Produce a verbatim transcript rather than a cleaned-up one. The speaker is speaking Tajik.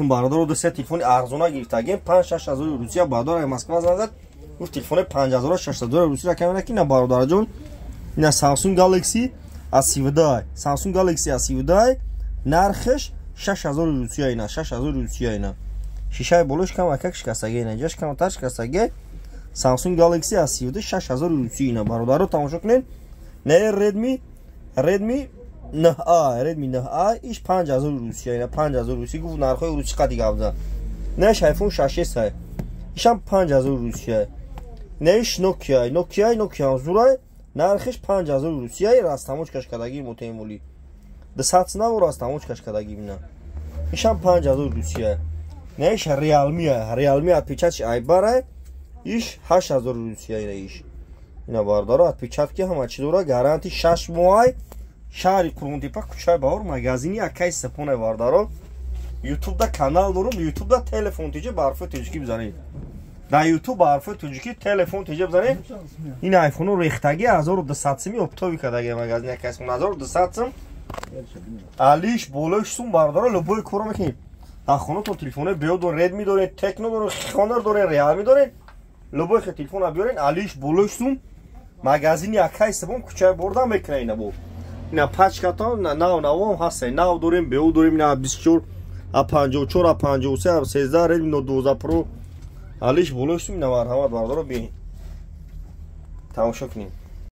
алейкум бародаро доста телефони арзона гирифтагем панҷ шаш ҳазори русия бародаро Москва зангзад уш телефони панҷ ҳазор шашсад доллар русия камера ки на бародарҷон ина Samsung Galaxy эс севентун Samsung Galaxy эс севентун нархш шаш ҳазори русия ина шаш ҳазори русия ина шишаи болош кам акак шикастаги ина ҷаш кам тар шикастаги Samsung Galaxy эс севентун шаш ҳазори русия ина бародаро тамошо кунед не Redmi Redmi نه آ Redmi نه آ ایش پنج هزار روسیه اینا پنج هزار روسیه گفت نرخای روسی قدی گفته نهش آیفون شش اس ایش هم پنج هزار روسیه نهش نوکیا نوکیا نوکیا زورای نرخش پنج هزار روسیه راستاموچ کشکدگی متعملی ده ساعت نه راستاموچ کشکدگی مینا ایش هم پنج هزار روسیه نهش ریالمی ریالمی اتپیچاتش ایباره ایش هشت هزار روسیه اینا ایش اینا بارداره اتپیچات که همه چی داره گارانتی شش ماه شهری Курмантепа кучай бавр магазини акай сапоне вардаро YouTube да канал дорум YouTube да телефон тиҷа барфи тоҷики бизанед да YouTube барфи тоҷики телефон тиҷа бизанед ин айфону рехтаги ҳазору дусад сими оптови кадаги магазини акай сапон ҳазору дусад сим алиш болош сум бардаро любой кор мекунед да хонатон телефоне беё дор Redmi доред Tecno доред Honor доред Realme доред любой ха телефона биёред алиш болош сум магазини акай сапон кучай борда мекунед ина бо ина пачката нав навом ҳастаи нав дорем беу дорем ина бисту чор а панҷоҳу чор а панҷоҳу се а сездаҳ Redmi Note дувоздаҳ Pro алиш болош сум ина марҳамат бардаро бе тамошо кунем.